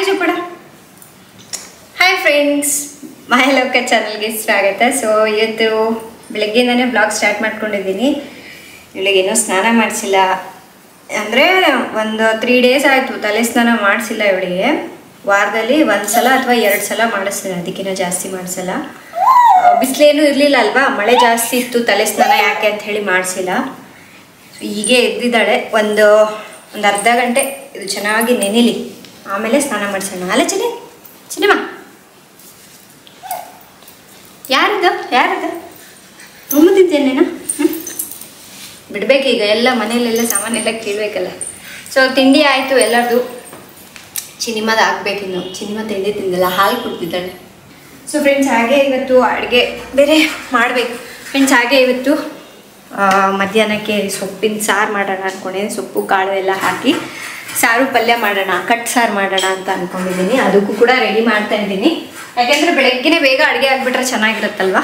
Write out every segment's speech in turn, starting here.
ಕೂಡ hi friends, ಮೈ ಲೋಕ ಚಾನಲ್ಗೆ ಸ್ವಾಗತ. ಸೊ ಇವತ್ತು ಬೆಳಗ್ಗೆಯಿಂದನೇ ಬ್ಲಾಗ್ ಸ್ಟಾರ್ಟ್ ಮಾಡ್ಕೊಂಡಿದ್ದೀನಿ. ಇವಳಿಗೇನೋ ಸ್ನಾನ ಮಾಡಿಸಿಲ್ಲ, ಅಂದರೆ ಒಂದು 3 days ಆಯಿತು ತಲೆ ಸ್ನಾನ ಮಾಡಿಸಿಲ್ಲ. ಇವಳಿಗೆ ವಾರದಲ್ಲಿ 1 ಸಲ ಅಥವಾ 2 ಸಲ ಮಾಡಿಸ್ತೀನಿ, ಅದಕ್ಕಿಂತ ಜಾಸ್ತಿ ಮಾಡಿಸಲ್ಲ. ಬಿಸಿಲೇನೂ ಇರಲಿಲ್ಲ ಅಲ್ವಾ, ಮಳೆ ಜಾಸ್ತಿ ಇತ್ತು, ತಲೆ ಸ್ನಾನ ಯಾಕೆ ಅಂತ ಹೇಳಿ ಮಾಡಿಸಿಲ್ಲ. ಹೀಗೆ ಎದ್ದಿದ್ದಾಳೆ. ಒಂದು ಅರ್ಧ ಗಂಟೆ ಇದು ಚೆನ್ನಾಗಿ ನೆನೆಲಿ, ಆಮೇಲೆ ಸ್ನಾನ ಮಾಡಿಸೋಣ. ಅಲ್ಲ ಚಿನಿಮಾ ಯಾರದು ತುಂಬುತ್ತಿದ್ದೇನೇನ ಬಿಡ್ಬೇಕೀಗ, ಎಲ್ಲ ಮನೆಯಲ್ಲೆಲ್ಲ ಸಾಮಾನೆಲ್ಲ ಕೇಳಬೇಕಲ್ಲ. ಸೊ ತಿಂಡಿ ಆಯಿತು ಎಲ್ಲರದು. ಚಿನಿಮಾದ ಹಾಕ್ಬೇಕಿನ್ನು. ಚಿನಿಮಾ ತಿಂಡಿ ತಿಂದಿಲ್ಲ, ಹಾಲು ಕುಡ್ತಿದ್ದಾಳೆ. ಸೊ ಫ್ರೆಂಡ್ಸ್, ಹಾಗೆ ಇವತ್ತು ಅಡುಗೆ ಬೇರೆ ಮಾಡಬೇಕು. ಫ್ರೆಂಡ್ಸ್, ಹಾಗೆ ಇವತ್ತು ಮಧ್ಯಾಹ್ನಕ್ಕೆ ಸೊಪ್ಪಿನ ಸಾರು ಮಾಡೋಣ ಅಂದ್ಕೊಂಡಿದ್ದೀನಿ. ಸೊಪ್ಪು ಕಾಳು ಎಲ್ಲ ಹಾಕಿ ಸಾರು ಪಲ್ಯ ಮಾಡೋಣ, ಕಟ್ ಸಾರು ಮಾಡೋಣ ಅಂತ ಅಂದ್ಕೊಂಡಿದ್ದೀನಿ. ಅದಕ್ಕೂ ಕೂಡ ರೆಡಿ ಮಾಡ್ತಾ ಇದ್ದೀನಿ. ಯಾಕೆಂದರೆ ಬೆಳಗ್ಗೆನೇ ಬೇಗ ಅಡುಗೆ ಆಗಿಬಿಟ್ರೆ ಚೆನ್ನಾಗಿರುತ್ತಲ್ವ.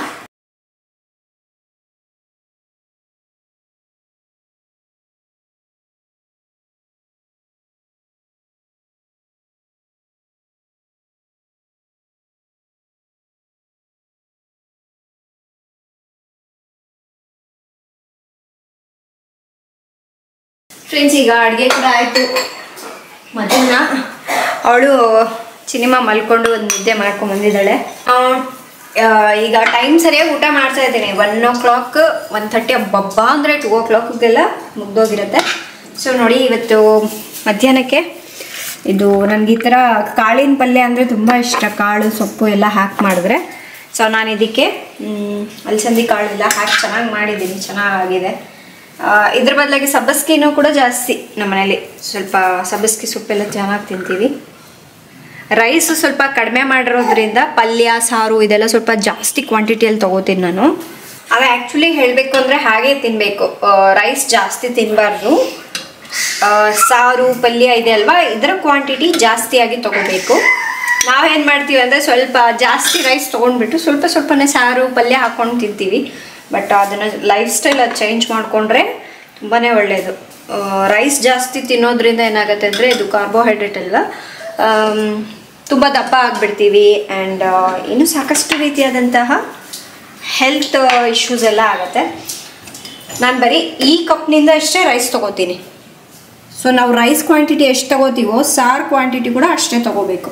ಫ್ರೆಂಡ್ಸ್, ಈಗ ಅಡುಗೆ ಕೂಡ ಆಯಿತು. ಮಧ್ಯಾಹ್ನ ಅವಳು ಚಿನಿಮಾ ಮಲ್ಕೊಂಡು ಒಂದು ನಿದ್ದೆ ಮಾಡ್ಕೊಂಡು ಬಂದಿದ್ದಾಳೆ. ಈಗ ಟೈಮ್ ಸರಿಯಾಗಿ ಊಟ ಮಾಡ್ತಾ ಇದ್ದೀನಿ. 1 o'clock 1:30 ಹಬ್ಬ ಅಂದರೆ 2 o'clockಗೆಲ್ಲ ಮುಗ್ದೋಗಿರುತ್ತೆ. ಸೊ ನೋಡಿ, ಇವತ್ತು ಮಧ್ಯಾಹ್ನಕ್ಕೆ ಇದು ನನಗೆ ಈ ಥರ ಕಾಳಿನ ಪಲ್ಯ ಅಂದರೆ ತುಂಬ ಇಷ್ಟ. ಕಾಳು ಸೊಪ್ಪು ಎಲ್ಲ ಹಾಕಿ ಮಾಡಿದ್ರೆ. ಸೊ ನಾನು ಇದಕ್ಕೆ ಅಲಸಂದಿ ಕಾಳು ಎಲ್ಲ ಹಾಕಿ ಚೆನ್ನಾಗಿ ಮಾಡಿದ್ದೀನಿ, ಚೆನ್ನಾಗಿದೆ. ಇದ್ರ ಬದಲಾಗಿ ಸಬ್ಬಸ್ಗಿನೂ ಕೂಡ ಜಾಸ್ತಿ ನಮ್ಮ ಮನೇಲಿ ಸ್ವಲ್ಪ ಸಬ್ಬಸ್ಗಿ ಸೊಪ್ಪೆಲ್ಲ ಚೆನ್ನಾಗಿ ತಿಂತೀವಿ. ರೈಸು ಸ್ವಲ್ಪ ಕಡಿಮೆ ಮಾಡಿರೋದ್ರಿಂದ ಪಲ್ಯ ಸಾರು ಇದೆಲ್ಲ ಸ್ವಲ್ಪ ಜಾಸ್ತಿ ಕ್ವಾಂಟಿಟಿಯಲ್ಲಿ ತೊಗೋತೀನಿ ನಾನು. ಆಗ ಆ್ಯಕ್ಚುಲಿ ಹೇಳಬೇಕು ಅಂದರೆ ಹಾಗೆ ತಿನ್ನಬೇಕು, ರೈಸ್ ಜಾಸ್ತಿ ತಿನ್ನಬಾರ್ದು. ಸಾರು ಪಲ್ಯ ಇದೆ ಅಲ್ವಾ, ಇದರ ಕ್ವಾಂಟಿಟಿ ಜಾಸ್ತಿಯಾಗಿ ತೊಗೋಬೇಕು. ನಾವೇನು ಮಾಡ್ತೀವಿ ಅಂದರೆ ಸ್ವಲ್ಪ ಜಾಸ್ತಿ ರೈಸ್ ತೊಗೊಂಡ್ಬಿಟ್ಟು ಸ್ವಲ್ಪನೇ ಸಾರು ಪಲ್ಯ ಹಾಕ್ಕೊಂಡು ತಿಂತೀವಿ. ಬಟ್ ಅದನ್ನು ಲೈಫ್ ಸ್ಟೈಲ್ ಅದು ಚೇಂಜ್ ಮಾಡಿಕೊಂಡ್ರೆ ತುಂಬಾ ಒಳ್ಳೆಯದು. ರೈಸ್ ಜಾಸ್ತಿ ತಿನ್ನೋದ್ರಿಂದ ಏನಾಗುತ್ತೆ ಅಂದರೆ ಇದು ಕಾರ್ಬೋಹೈಡ್ರೇಟ್ ಅಲ್ವಾ, ತುಂಬ ದಪ್ಪ ಆಗಿಬಿಡ್ತೀವಿ. ಆ್ಯಂಡ್ ಇನ್ನೂ ಸಾಕಷ್ಟು ರೀತಿಯಾದಂತಹ ಹೆಲ್ತ್ ಇಶ್ಯೂಸ್ ಎಲ್ಲ ಆಗುತ್ತೆ. ನಾನು ಬರೀ ಈ ಕಪ್ನಿಂದ ಅಷ್ಟೇ ರೈಸ್ ತೊಗೋತೀನಿ. ಸೊ ನಾವು ರೈಸ್ ಕ್ವಾಂಟಿಟಿ ಎಷ್ಟು ತೊಗೋತೀವೋ ಸಾರು ಕ್ವಾಂಟಿಟಿ ಕೂಡ ಅಷ್ಟೇ ತೊಗೋಬೇಕು.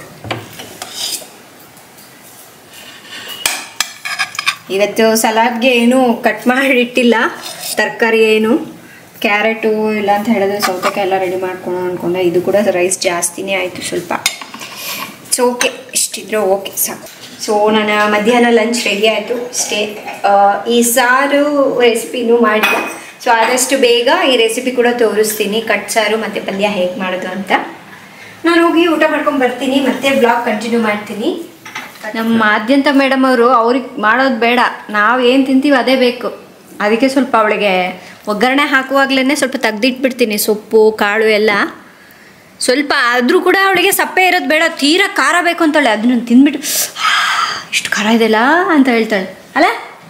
ಇವತ್ತು ಸಲಾಡ್ಗೆ ಏನು ಕಟ್ ಮಾಡಿಟ್ಟಿಲ್ಲ, ತರಕಾರಿ ಏನು ಕ್ಯಾರೆಟು ಇಲ್ಲ ಅಂತ ಹೇಳಿದ್ರೆ ಸೌತೆಕಾಯಿ ಎಲ್ಲ ರೆಡಿ ಮಾಡ್ಕೊಂಡು ಅಂದ್ಕೊಂಡೆ. ಇದು ಕೂಡ ರೈಸ್ ಜಾಸ್ತಿನೇ ಆಯಿತು ಸ್ವಲ್ಪ. ಸೊ ಓಕೆ, ಇಷ್ಟಿದ್ರೆ ಓಕೆ ಸಾಕು. ಸೊ ನನ್ನ ಮಧ್ಯಾಹ್ನ ಲಂಚ್ ರೆಡಿ ಆಯಿತು ಅಷ್ಟೇ. ಈ ಸಾರು ರೆಸಿಪಿನೂ ಮಾಡಿಲ್ಲ. ಸೊ ಆದಷ್ಟು ಬೇಗ ಈ ರೆಸಿಪಿ ಕೂಡ ತೋರಿಸ್ತೀನಿ, ಕಟ್ ಸಾರು ಮತ್ತು ಪಲ್ಯ ಹೇಗೆ ಮಾಡೋದು ಅಂತ. ನಾನು ಹೋಗಿ ಊಟ ಮಾಡ್ಕೊಂಡು ಬರ್ತೀನಿ, ಮತ್ತೆ ಬ್ಲಾಗ್ ಕಂಟಿನ್ಯೂ ಮಾಡ್ತೀನಿ. ನಮ್ಮ ಆದ್ಯಂತ ಮೇಡಮ್ ಅವರು ಅವ್ರಿಗೆ ಮಾಡೋದು ಬೇಡ, ನಾವು ಏನು ತಿಂತೀವಿ ಅದೇ ಬೇಕು. ಅದಕ್ಕೆ ಸ್ವಲ್ಪ ಅವಳಿಗೆ ಒಗ್ಗರಣೆ ಹಾಕುವಾಗಲೇ ಸ್ವಲ್ಪ ತೆಗ್ದಿಟ್ಬಿಡ್ತೀನಿ ಸೊಪ್ಪು ಕಾಳು ಎಲ್ಲ. ಸ್ವಲ್ಪ ಆದರೂ ಕೂಡ ಅವಳಿಗೆ ಸಪ್ಪೆ ಇರೋದು ಬೇಡ, ತೀರಾ ಖಾರ ಬೇಕು ಅಂತಾಳೆ. ಅದನ್ನ ತಿಂದ್ಬಿಟ್ಟು ಇಷ್ಟು ಖಾರ ಇದೆಯಲ್ಲ ಅಂತ ಹೇಳ್ತಾಳೆ ಅಲ್ಲ.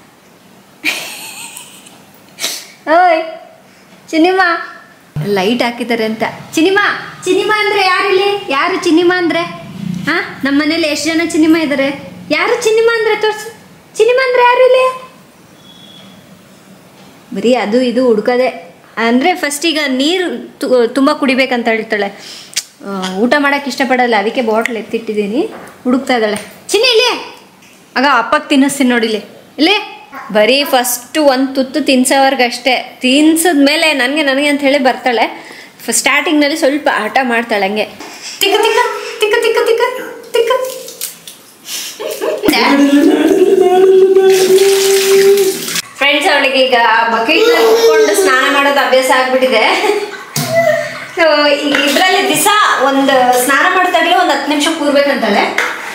ಓಯ್ ಚಿನಿಮಾ ಲೈಟ್ ಹಾಕಿದ್ದಾರೆ ಅಂತ. ಚಿನಿಮಾ ಅಂದರೆ ಯಾರಿಲ್ಲಿ? ಯಾರು ಚಿನಿಮಾ ಅಂದರೆ? ಹಾಂ, ನಮ್ಮ ಮನೇಲಿ ಎಷ್ಟು ಜನ ಚಿನಿಮಾ ಇದ್ದಾರೆ? ಯಾರು ಚಿನಿಮಾ ಅಂದರೆ ತೋರಿಸು. ಚಿನಿಮಾ ಅಂದರೆ ಯಾರು ಇಲ್ಲಿ? ಬರೀ ಅದು ಇದು ಹುಡ್ಕೋದೆ. ಅಂದರೆ ಫಸ್ಟ್ ಈಗ ನೀರು ತುಂಬ ಕುಡಿಬೇಕಂತ ಹೇಳ್ತಾಳೆ. ಊಟ ಮಾಡೋಕ್ಕೆ ಇಷ್ಟಪಡಲ್ಲ, ಅದಕ್ಕೆ ಬಾಟ್ಲ್ ಎತ್ತಿಟ್ಟಿದ್ದೀನಿ, ಹುಡುಕ್ತಾ ಇದ್ದಾಳೆ. ಚಿನ್ನಿ ಇಲ್ಲಿ ಆಗ ಅಪ್ಪಗೆ ತಿನ್ನಿಸ್ತೀನಿ ನೋಡಿಲಿ. ಇಲ್ಲೇ ಬರೀ ಫಸ್ಟು ಒಂದು ತುತ್ತು ತಿನ್ಸೋವರ್ಗಷ್ಟೇ, ತಿನ್ಸಿದ್ಮೇಲೆ ನನಗೆ ಅಂತ ಹೇಳಿ ಬರ್ತಾಳೆ. ಸ್ಟಾರ್ಟಿಂಗ್ನಲ್ಲಿ ಸ್ವಲ್ಪ ಆಟ ಮಾಡ್ತಾಳೆ ಹಂಗೆ. ತಿಕ್ಕ ತಿಕ್ಕ ತಿಕ್ಕ ತಿಕ್ಕ ತಿಕ್ಕ ತಿಕ್ಕ. ಫ್ರೆಂಡ್ಸ್, ಅವಳಿಗೆ ಈಗ ಬಕೆಟ್ನ ಉಟ್ಕೊಂಡು ಸ್ನಾನ ಮಾಡೋದು ಅಭ್ಯಾಸ ಆಗ್ಬಿಟ್ಟಿದೆ. ಸೊ ಈಗ ಇದರಲ್ಲಿ ದಿವಸ ಒಂದು ಸ್ನಾನ ಮಾಡ್ತಾಗಲೇ ಒಂದು 10 ನಿಮಿಷ ಕೂರ್ಬೇಕಂತಾಳೆ.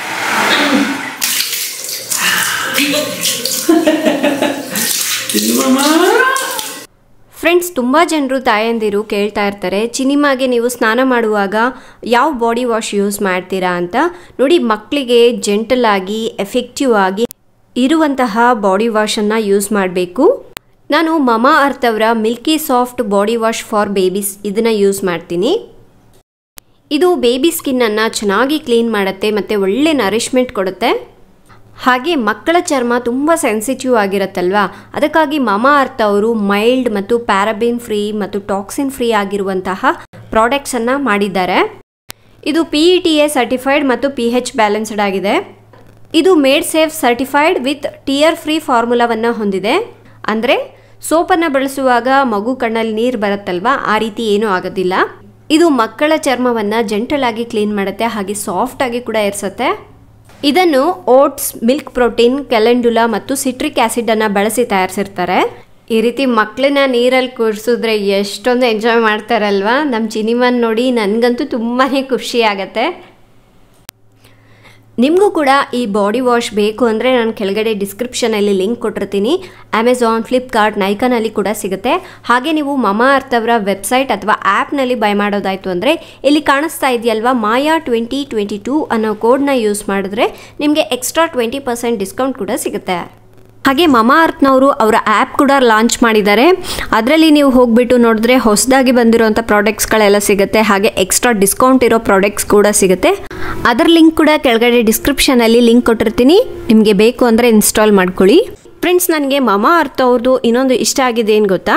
ಫ್ರೆಂಡ್ಸ್, ತುಂಬ ಜನರು ತಾಯಂದಿರು ಕೇಳ್ತಾ ಇರ್ತಾರೆ, ಚಿನಿಮಾಗೆ ನೀವು ಸ್ನಾನ ಮಾಡುವಾಗ ಯಾವ ಬಾಡಿ ವಾಶ್ ಯೂಸ್ ಮಾಡ್ತೀರಾ ಅಂತ. ನೋಡಿ, ಮಕ್ಕಳಿಗೆ ಜೆಂಟಲ್ ಆಗಿ ಎಫೆಕ್ಟಿವ್ ಆಗಿ ಇರುವಂತಹ ಬಾಡಿ ವಾಶನ್ನು ಯೂಸ್ ಮಾಡಬೇಕು. ನಾನು ಮಮಾ ಅರ್ತ್ ಅವರ milky soft body wash for babies ಇದನ್ನು ಯೂಸ್ ಮಾಡ್ತೀನಿ. ಇದು ಬೇಬಿ ಸ್ಕಿನ್ನನ್ನು ಚೆನ್ನಾಗಿ ಕ್ಲೀನ್ ಮಾಡುತ್ತೆ ಮತ್ತು ಒಳ್ಳೆ ನರಿಷ್ಮೆಂಟ್ ಕೊಡುತ್ತೆ. ಹಾಗೆ ಮಕ್ಕಳ ಚರ್ಮ ತುಂಬ ಸೆನ್ಸಿಟಿವ್ ಆಗಿರುತ್ತಲ್ವಾ, ಅದಕ್ಕಾಗಿ ಮಮಾ ಅರ್ತ್ ಅವರು ಮೈಲ್ಡ್ ಮತ್ತು ಪ್ಯಾರಾಬಿನ್ ಫ್ರೀ ಮತ್ತು ಟಾಕ್ಸಿನ್ ಫ್ರೀ ಆಗಿರುವಂತಹ ಪ್ರಾಡಕ್ಟ್ಸನ್ನು ಮಾಡಿದ್ದಾರೆ. ಇದು PETA ಸರ್ಟಿಫೈಡ್ ಮತ್ತು pH ಬ್ಯಾಲೆನ್ಸ್ಡ್ ಆಗಿದೆ. ಇದು made safe certified with tear free ಫಾರ್ಮುಲಾವನ್ನು ಹೊಂದಿದೆ. ಅಂದರೆ ಸೋಪನ್ನು ಬಳಸುವಾಗ ಮಗು ಕಣ್ಣಲ್ಲಿ ನೀರು ಬರುತ್ತಲ್ವಾ, ಆ ರೀತಿ ಏನೂ ಆಗೋದಿಲ್ಲ. ಇದು ಮಕ್ಕಳ ಚರ್ಮವನ್ನು ಜೆಂಟಲ್ ಆಗಿ ಕ್ಲೀನ್ ಮಾಡುತ್ತೆ, ಹಾಗೆ ಸಾಫ್ಟ್ ಆಗಿ ಕೂಡ ಇರಿಸುತ್ತೆ. ಇದನ್ನು ಓಟ್ಸ್, ಮಿಲ್ಕ್ ಪ್ರೋಟೀನ್, ಕ್ಯಾಲೆಂಡುಲಾ ಮತ್ತು ಸಿಟ್ರಿಕ್ ಆ್ಯಸಿಡನ್ನು ಬಳಸಿ ತಯಾರಿಸಿರ್ತಾರೆ. ಈ ರೀತಿ ಮಕ್ಕಳನ್ನ ನೀರಲ್ಲಿ ಕೂರಿಸಿದ್ರೆ ಎಷ್ಟೊಂದು ಎಂಜಾಯ್ ಮಾಡ್ತಾರಲ್ವಾ. ನಮ್ಮ ಚಿನಿಮನ್ ನೋಡಿ ನನಗಂತೂ ತುಂಬಾ ಖುಷಿ ಆಗುತ್ತೆ. ನಿಮಗೂ ಕೂಡ ಈ ಬಾಡಿ ವಾಶ್ ಬೇಕು ಅಂದರೆ ನಾನು ಕೆಳಗಡೆ ಡಿಸ್ಕ್ರಿಪ್ಷನಲ್ಲಿ ಲಿಂಕ್ ಕೊಟ್ಟಿರ್ತೀನಿ. ಅಮೆಝಾನ್, ಫ್ಲಿಪ್ಕಾರ್ಟ್, ನೈಕಾನಲ್ಲಿ ಕೂಡ ಸಿಗುತ್ತೆ. ಹಾಗೆ ನೀವು ಮಮಾ ಅರ್ತ್ ಅವರ ವೆಬ್ಸೈಟ್ ಅಥವಾ ಆ್ಯಪ್ನಲ್ಲಿ ಬೈ ಮಾಡೋದಾಯಿತು ಅಂದರೆ ಇಲ್ಲಿ ಕಾಣಿಸ್ತಾ ಇದೆಯಲ್ವಾ ಮಾಯಾ 2022 ಅನ್ನೋ ಕೋಡ್ನ ಯೂಸ್ ಮಾಡಿದ್ರೆ ನಿಮಗೆ ಎಕ್ಸ್ಟ್ರಾ 20% ಡಿಸ್ಕೌಂಟ್ ಕೂಡ ಸಿಗುತ್ತೆ. ಹಾಗೆ ಮಮಾ ಅರ್ತ್ನವರು ಅವರ ಆ್ಯಪ್ ಕೂಡ ಲಾಂಚ್ ಮಾಡಿದ್ದಾರೆ. ಅದರಲ್ಲಿ ನೀವು ಹೋಗಿಬಿಟ್ಟು ನೋಡಿದ್ರೆ ಹೊಸದಾಗಿ ಬಂದಿರೋಂಥ ಪ್ರಾಡಕ್ಟ್ಸ್ಗಳೆಲ್ಲ ಸಿಗುತ್ತೆ. ಹಾಗೆ ಎಕ್ಸ್ಟ್ರಾ ಡಿಸ್ಕೌಂಟ್ ಇರೋ ಪ್ರಾಡಕ್ಟ್ಸ್ ಕೂಡ ಸಿಗುತ್ತೆ. ಅದರ ಲಿಂಕ್ ಕೂಡ ಕೆಳಗಡೆ ಡಿಸ್ಕ್ರಿಪ್ಷನಲ್ಲಿ ಲಿಂಕ್ ಕೊಟ್ಟಿರ್ತೀನಿ, ನಿಮಗೆ ಬೇಕು ಅಂದರೆ ಇನ್ಸ್ಟಾಲ್ ಮಾಡ್ಕೊಳ್ಳಿ. ಫ್ರೆಂಡ್ಸ್, ನನಗೆ ಮಮಾ ಅರ್ತ್ ಅವ್ರದ್ದು ಇನ್ನೊಂದು ಇಷ್ಟ ಆಗಿದೆ ಏನು ಗೊತ್ತಾ,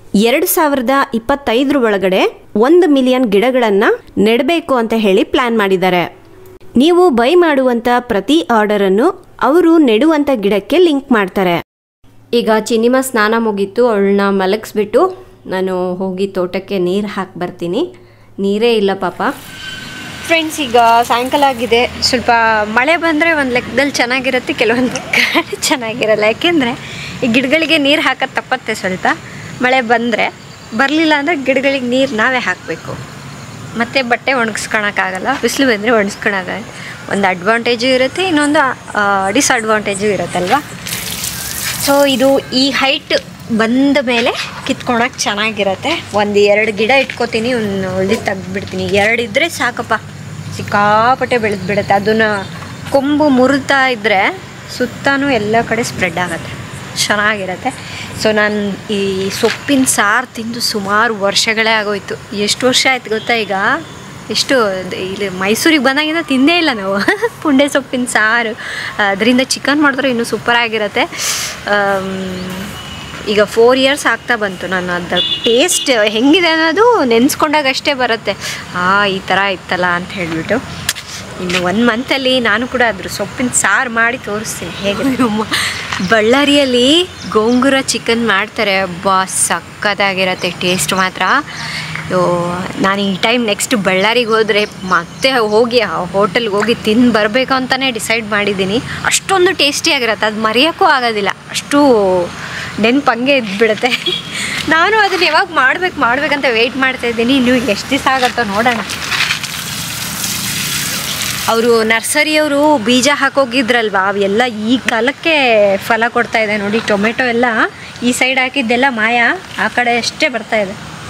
2025 ಒಳಗಡೆ 1 ಮಿಲಿಯನ್ ಗಿಡಗಳನ್ನು ನೆಡಬೇಕು ಅಂತ ಹೇಳಿ ಪ್ಲ್ಯಾನ್ ಮಾಡಿದ್ದಾರೆ. ನೀವು ಬೈ ಮಾಡುವಂಥ ಪ್ರತಿ ಆರ್ಡರನ್ನು ಅವರು ನೆಡುವಂಥ ಗಿಡಕ್ಕೆ ಲಿಂಕ್ ಮಾಡ್ತಾರೆ. ಈಗ ಚಿನಿಮ ಸ್ನಾನ ಮುಗೀತು, ಅವಳನ್ನ ಮಲಗಿಸ್ಬಿಟ್ಟು ನಾನು ಹೋಗಿ ತೋಟಕ್ಕೆ ನೀರು ಹಾಕಿ ಬರ್ತೀನಿ. ನೀರೇ ಇಲ್ಲ ಪಾಪ. ಫ್ರೆಂಡ್ಸ್, ಈಗ ಸಾಯಂಕಾಲ ಆಗಿದೆ. ಸ್ವಲ್ಪ ಮಳೆ ಬಂದರೆ ಒಂದು ಲೆಕ್ಕದಲ್ಲಿ ಚೆನ್ನಾಗಿರುತ್ತೆ, ಕೆಲವೊಂದು ಚೆನ್ನಾಗಿರಲ್ಲ. ಯಾಕೆಂದರೆ ಈ ಗಿಡಗಳಿಗೆ ನೀರು ಹಾಕೋದು ತಪ್ಪತ್ತೆ ಸ್ವಲ್ಪ. ಮಳೆ ಬಂದರೆ ಬರಲಿಲ್ಲ ಅಂದರೆ ಗಿಡಗಳಿಗೆ ನೀರು ನಾವೇ ಹಾಕಬೇಕು. ಮತ್ತು ಬಟ್ಟೆ ಒಣಗಿಸ್ಕೊಳಕ್ಕಾಗಲ್ಲ, ಬಿಸಿಲು ಬಂದರೆ ಒಣಗಿಸ್ಕೊಳಕ್ಕಾಗಲ್ಲ. ಒಂದು ಅಡ್ವಾಂಟೇಜು ಇರುತ್ತೆ, ಇನ್ನೊಂದು ಡಿಸ್ಅಡ್ವಾಂಟೇಜು ಇರುತ್ತಲ್ವ. ಸೊ ಇದು ಈ ಹೈಟ್ ಬಂದ ಮೇಲೆ ಕಿತ್ಕೊಳಕ್ಕೆ ಚೆನ್ನಾಗಿರುತ್ತೆ. 1-2 ಗಿಡ ಇಟ್ಕೋತೀನಿ, ಒಂದು ಉಳ್ದು ತೆಗ್ದುಬಿಡ್ತೀನಿ. 2 ಇದ್ದರೆ ಸಾಕಪ್ಪ, ಸಿಕ್ಕಾಪಟ್ಟೆ ಬೆಳೆದ್ಬಿಡುತ್ತೆ. ಅದನ್ನು ಕೊಂಬು ಮುರಿತಾ ಇದ್ದರೆ ಸುತ್ತಲೂ ಎಲ್ಲ ಕಡೆ ಸ್ಪ್ರೆಡ್ ಆಗುತ್ತೆ, ಚೆನ್ನಾಗಿರುತ್ತೆ. ಸೊ ನಾನು ಈ ಸೊಪ್ಪಿನ ಸಾರು ತಿಂದು ಸುಮಾರು ವರ್ಷಗಳೇ ಆಗೋಯ್ತು. ಎಷ್ಟು ವರ್ಷ ಆಯ್ತು ಗೊತ್ತಾ? ಈಗ ಎಷ್ಟು ಇಲ್ಲಿ ಮೈಸೂರಿಗೆ ಬಂದಾಗಿಂದ ತಿಂದೇ ಇಲ್ಲ ನಾವು ಪುಂಡೆ ಸೊಪ್ಪಿನ ಸಾರು. ಅದರಿಂದ ಚಿಕನ್ ಮಾಡಿದ್ರೆ ಇನ್ನೂ ಸೂಪರಾಗಿರುತ್ತೆ. ಈಗ 4 ಇಯರ್ಸ್ ಆಗ್ತಾ ಬಂತು. ನಾನು ಅದು ಟೇಸ್ಟ್ ಹೆಂಗಿದೆ ಅನ್ನೋದು ನೆನೆಸ್ಕೊಂಡಾಗ ಅಷ್ಟೇ ಬರುತ್ತೆ, ಈ ಥರ ಇತ್ತಲ್ಲ ಅಂತ ಹೇಳಿಬಿಟ್ಟು. ಇನ್ನು 1 ಮಂತಲ್ಲಿ ನಾನು ಕೂಡ ಅದ್ರ ಸೊಪ್ಪಿನ ಸಾರು ಮಾಡಿ ತೋರಿಸ್ತೀನಿ ಹೇಗೆ. ಬಳ್ಳಾರಿಯಲ್ಲಿ ಗೋಂಗೂರ ಚಿಕನ್ ಮಾಡ್ತಾರೆ, ಸಕ್ಕತ್ತಾಗಿರುತ್ತೆ ಟೇಸ್ಟ್ ಮಾತ್ರ. ನಾನು ಈ ಟೈಮ್ ನೆಕ್ಸ್ಟ್ ಬಳ್ಳಾರಿಗೆ ಹೋದರೆ ಮತ್ತೆ ಹೋಗಿ ಆ ಹೋಟೆಲ್ಗೆ ಹೋಗಿ ತಿಂದು ಬರಬೇಕು ಅಂತಲೇ ಡಿಸೈಡ್ ಮಾಡಿದ್ದೀನಿ. ಅಷ್ಟೊಂದು ಟೇಸ್ಟಿಯಾಗಿರುತ್ತೆ, ಅದು ಮರೆಯೋಕ್ಕೂ ಆಗೋದಿಲ್ಲ, ಅಷ್ಟು ನೆನಪಂಗೆ ಇದ್ಬಿಡುತ್ತೆ. ನಾನು ಅದನ್ನು ಯಾವಾಗ ಮಾಡಬೇಕಂತ ವೆಯ್ಟ್ ಮಾಡ್ತಾಯಿದ್ದೀನಿ. ಇನ್ನು ಎಷ್ಟು ದಿವಸ ಆಗುತ್ತೋ ನೋಡೋಣ. ಅವರು ನರ್ಸರಿಯವರು ಬೀಜ ಹಾಕೋಗಿದ್ರಲ್ವ, ಅವೆಲ್ಲ ಈ ಕಾಲಕ್ಕೆ ಫಲ ಕೊಡ್ತಾಯಿದೆ ನೋಡಿ. ಟೊಮೆಟೊ ಎಲ್ಲ ಈ ಸೈಡ್ ಹಾಕಿದ್ದೆಲ್ಲ ಮಾಯ, ಆ ಕಡೆ ಅಷ್ಟೇ ಬರ್ತಾಯಿದೆ.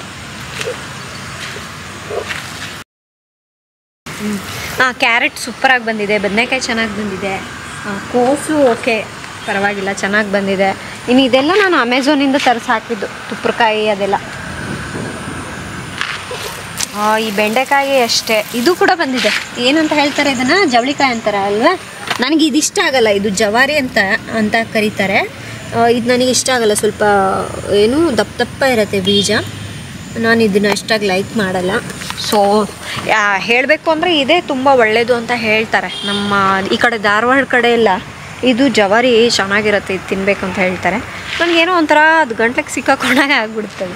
ಕ್ಯಾರೆಟ್ ಸೂಪರಾಗಿ ಬಂದಿದೆ, ಬದನೆಕಾಯಿ ಚೆನ್ನಾಗಿ ಬಂದಿದೆ, ಕೋಸು ಓಕೆ ಪರವಾಗಿಲ್ಲ ಚೆನ್ನಾಗಿ ಬಂದಿದೆ. ಇನ್ನು ಇದೆಲ್ಲ ನಾನು ಅಮೆಝಾನಿಂದ ತರಿಸಿ ಹಾಕಿದ್ದು, ತುಪ್ಪರಕಾಯಿ ಅದೆಲ್ಲ. ಈ ಬೆಂಡೆಕಾಯಿ ಅಷ್ಟೇ, ಇದು ಕೂಡ ಬಂದಿದೆ. ಏನಂತ ಹೇಳ್ತಾರೆ ಇದನ್ನು? ಜವಳಿಕಾಯಿ ಅಂತಾರೆ ಅಲ್ವಾ? ನನಗೆ ಇದಿಷ್ಟ ಆಗಲ್ಲ, ಇದು ಜವಾರಿ ಅಂತ ಕರೀತಾರೆ. ಇದು ನನಗೆ ಇಷ್ಟ ಆಗಲ್ಲ, ಸ್ವಲ್ಪ ಏನು ದಪ್ಪ ಇರುತ್ತೆ ಬೀಜ. ನಾನು ಇದನ್ನು ಅಷ್ಟಾಗಿ ಲೈಕ್ ಮಾಡಲ್ಲ. ಸೊ ಹೇಳಬೇಕು ಅಂದರೆ ಇದೇ ತುಂಬ ಒಳ್ಳೆಯದು ಅಂತ ಹೇಳ್ತಾರೆ. ನಮ್ಮ ಈ ಕಡೆ ಧಾರವಾಡ ಕಡೆ ಎಲ್ಲ ಇದು ಜವಾರಿ ಚೆನ್ನಾಗಿರುತ್ತೆ, ಇದು ತಿನ್ನಬೇಕು ಅಂತ ಹೇಳ್ತಾರೆ. ನನಗೇನೋ ಒಂಥರ ಅದು ಗಂಟ್ಲಿಗೆ ಸಿಕ್ಕಾಕೊಂಡಾಗ ಆಗ್ಬಿಡ್ತದೆ.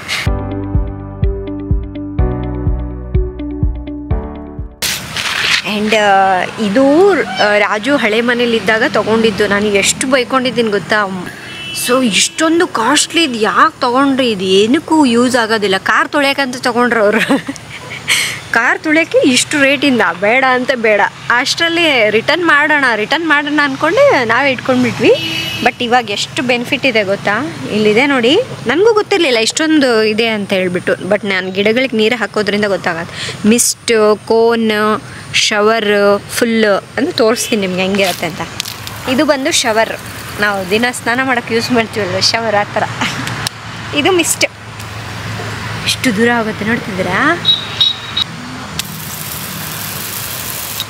ಆ್ಯಂಡ್ ಇದು ರಾಜು ಹಳೆ ಮನೇಲಿದ್ದಾಗ ತೊಗೊಂಡಿದ್ದು. ನಾನು ಎಷ್ಟು ಬೈಕೊಂಡಿದ್ದೀನಿ ಗೊತ್ತಾ? ಸೊ ಇಷ್ಟೊಂದು ಕಾಸ್ಟ್ಲಿ ಇದು ಯಾಕೆ ತೊಗೊಂಡ್ರಿ, ಇದು ಏನಕ್ಕೂ ಯೂಸ್ ಆಗೋದಿಲ್ಲ. ಕಾರ್ ತೊಳೆಯೋಕ್ಕಂತ ತೊಗೊಂಡ್ರು ಅವರು. ಕಾರ್ ತುಳಿಯೋಕ್ಕೆ ಇಷ್ಟು ರೇಟಿಂದ ಬೇಡ ಅಂತ ಬೇಡ, ಅಷ್ಟರಲ್ಲಿ ರಿಟರ್ನ್ ಮಾಡೋಣ ಅಂದ್ಕೊಂಡೆ ನಾವೇ ಇಟ್ಕೊಂಡ್ಬಿಟ್ವಿ. ಬಟ್ ಇವಾಗ ಎಷ್ಟು ಬೆನಿಫಿಟ್ ಇದೆ ಗೊತ್ತಾ? ಇಲ್ಲಿದೆ ನೋಡಿ, ನನಗೂ ಗೊತ್ತಿರಲಿಲ್ಲ ಇಷ್ಟೊಂದು ಇದೆ ಅಂತ ಹೇಳ್ಬಿಟ್ಟು. ಬಟ್ ನಾನು ಗಿಡಗಳಿಗೆ ನೀರು ಹಾಕೋದ್ರಿಂದ ಗೊತ್ತಾಗತ್ತೆ. ಮಿಸ್ಟ್, ಕೋನ್, ಶವರ್ ಫುಲ್ಲು ಅಂತ ತೋರಿಸ್ತೀನಿ ನಿಮ್ಗೆ ಹೆಂಗಿರುತ್ತೆ ಅಂತ. ಇದು ಬಂದು ಶವರ್, ನಾವು ದಿನ ಸ್ನಾನ ಮಾಡೋಕ್ಕೆ ಯೂಸ್ ಮಾಡ್ತೀವಲ್ವ ಶವರ್, ಆ ಥರ. ಇದು ಮಿಸ್ಟ್. ಎಷ್ಟು ದೂರ ಆಗುತ್ತೆ ನೋಡ್ತಿದ್ದೀರಾ?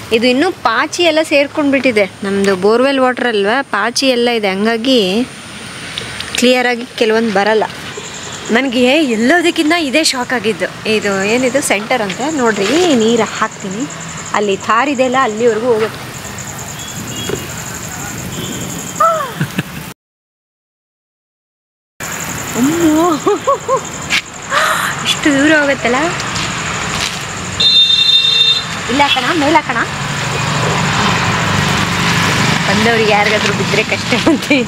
ಇದು ಇನ್ನೂ ಪಾಚಿ ಎಲ್ಲ ಸೇರ್ಕೊಂಡ್ಬಿಟ್ಟಿದೆ. ನಮ್ಮದು ಬೋರ್ವೆಲ್ ವಾಟರ್ ಅಲ್ವಾ, ಪಾಚಿ ಎಲ್ಲ ಇದೆ, ಹಂಗಾಗಿ ಕ್ಲಿಯರಾಗಿ ಕೆಲವೊಂದು ಬರಲ್ಲ. ನನಗೆ ಎಲ್ಲದಕ್ಕಿಂತ ಇದೇ ಶಾಕ್ ಆಗಿದ್ದು. ಇದು ಏನಿದು ಸೆಂಟರ್ ಅಂತ ನೋಡ್ರಿ, ನೀರು ಹಾಕ್ತೀನಿ, ಅಲ್ಲಿ ಥಾರಿದೆಲ್ಲ ಅಲ್ಲಿವರೆಗೂ ಹೋಗುತ್ತೆ. ಅಮ್ಮೋ, ಇಷ್ಟು ದೂರ ಹೋಗುತ್ತಲ್ಲ. ಇಲ್ಲ ಕಣ, ಮೇಲ ಕಣ, ಬಂದವ್ರಿಗೆ ಯಾರಿಗಾದ್ರೂ ಬಿದ್ದರೆ ಕಷ್ಟ ಅಂತೀವಿ.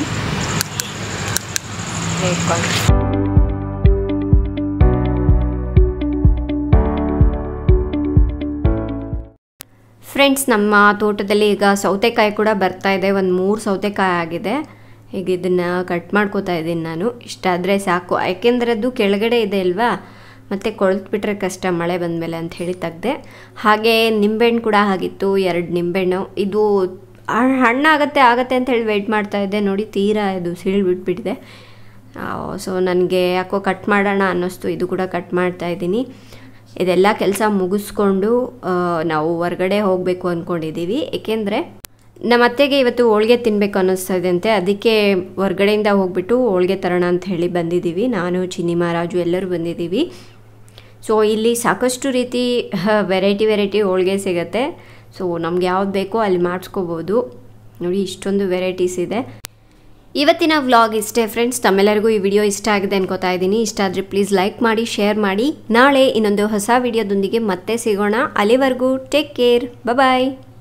ಫ್ರೆಂಡ್ಸ್, ನಮ್ಮ ತೋಟದಲ್ಲಿ ಈಗ ಸೌತೆಕಾಯಿ ಕೂಡ ಬರ್ತಾ ಇದೆ. ಒಂದು 3 ಸೌತೆಕಾಯಿ ಆಗಿದೆ. ಈಗ ಇದನ್ನು ಕಟ್ ಮಾಡ್ಕೋತಾ ಇದ್ದೀನಿ ನಾನು. ಇಷ್ಟಾದರೆ ಸಾಕು, ಯಾಕೆಂದರೆ ಅದು ಕೆಳಗಡೆ ಇದೆ ಅಲ್ವಾ, ಮತ್ತು ಕೊಳ್ತ್ಬಿಟ್ರೆ ಕಷ್ಟ ಮಳೆ ಬಂದಮೇಲೆ ಅಂಥೇಳಿ ತೆಗ್ದೆ. ಹಾಗೆ ನಿಂಬೆಹಣ್ಣು ಕೂಡ ಆಗಿತ್ತು, 2 ನಿಂಬೆಹಣ್ಣು. ಇದು ಹಣ್ಣಾಗತ್ತೆ ಅಂತ ಹೇಳಿ ವೆಯ್ಟ್ ಮಾಡ್ತಾಯಿದ್ದೆ. ನೋಡಿ, ತೀರಾ ಇದು ಸೀಳ್ಬಿಟ್ಬಿಟ್ಟಿದೆ. ಸೊ ನನಗೆ ಯಾಕೋ ಕಟ್ ಮಾಡೋಣ ಅನ್ನಿಸ್ತು, ಇದು ಕೂಡ ಕಟ್ ಮಾಡ್ತಾಯಿದ್ದೀನಿ. ಇದೆಲ್ಲ ಕೆಲಸ ಮುಗಿಸ್ಕೊಂಡು ನಾವು ಹೊರಗಡೆ ಹೋಗಬೇಕು ಅಂದ್ಕೊಂಡಿದ್ದೀವಿ. ಏಕೆಂದರೆ ನಮ್ಮ ಅತ್ತೆಗೆ ಇವತ್ತು ಹೋಳಿಗೆ ತಿನ್ನಬೇಕು ಅನ್ನಿಸ್ತಾ ಇದೆ ಅಂತೆ. ಅದಕ್ಕೆ ಹೊರಗಡೆಯಿಂದ ಹೋಗ್ಬಿಟ್ಟು ಹೋಳಿಗೆ ತರೋಣ ಅಂತ ಹೇಳಿ ಬಂದಿದ್ದೀವಿ. ನಾನು, ಚಿನ್ನಿಮಾ, ರಾಜು ಎಲ್ಲರೂ ಬಂದಿದ್ದೀವಿ. ಸೊ ಇಲ್ಲಿ ಸಾಕಷ್ಟು ರೀತಿ ವೆರೈಟಿ ಹೋಳಿಗೆ ಸಿಗುತ್ತೆ. ಸೊ ನಮ್ಗೆ ಯಾವ್ದು ಬೇಕೋ ಅಲ್ಲಿ ಮಾಡಿಸ್ಕೋಬೋದು. ನೋಡಿ, ಇಷ್ಟೊಂದು ವೆರೈಟೀಸ್ ಇದೆ. ಇವತ್ತಿನ ವ್ಲಾಗ್ ಇಷ್ಟೇ ಫ್ರೆಂಡ್ಸ್. ತಮ್ಮೆಲ್ಲರಿಗೂ ಈ ವಿಡಿಯೋ ಇಷ್ಟ ಆಗಿದೆ ಅನ್ಕೋತಾ ಇದ್ದೀನಿ. ಇಷ್ಟ ಆದರೆ ಪ್ಲೀಸ್ ಲೈಕ್ ಮಾಡಿ, ಶೇರ್ ಮಾಡಿ. ನಾಳೆ ಇನ್ನೊಂದು ಹೊಸ ವಿಡಿಯೋದೊಂದಿಗೆ ಮತ್ತೆ ಸಿಗೋಣ. ಅಲ್ಲಿವರೆಗೂ ಟೇಕ್ ಕೇರ್, ಬಾಯ್.